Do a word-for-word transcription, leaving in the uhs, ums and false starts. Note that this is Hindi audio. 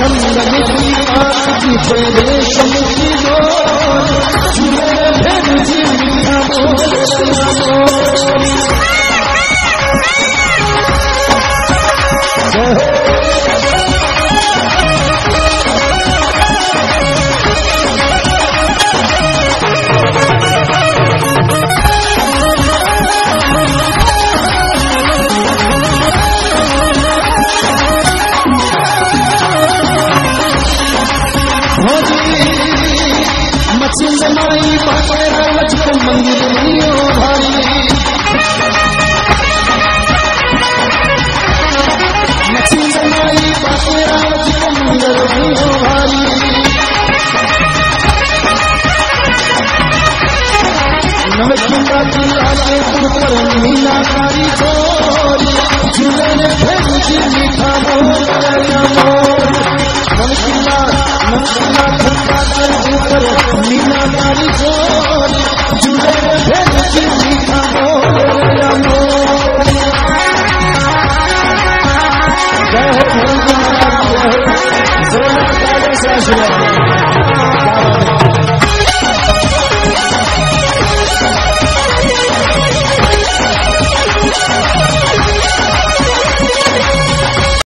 चंदन की आँख की रेशम की डोर झूले फिर जी मीठा बोल चंदनाई बातें रवच को मंदिर लियो भाई चंदनाई बातें रवच को मंदिर लियो भाई नवचंदा की आगे पर मीनाकारी छोरी झूले ने फिर जी मीठा बोल नवचंदा नवचंदा खंडा के ऊपर मीनाकारी छोरी झूले ने फिर जी मीठा बोल जय हो जय हो